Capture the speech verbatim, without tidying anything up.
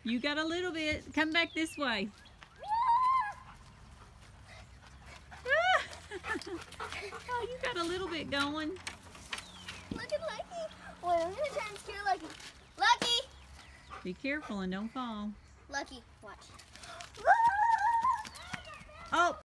You got a little bit. Come back this way. Oh, you got a little bit going. Look at Lucky. Wait, I'm gonna try and scare Lucky. Lucky! Be careful and don't fall. Lucky, watch. Oh!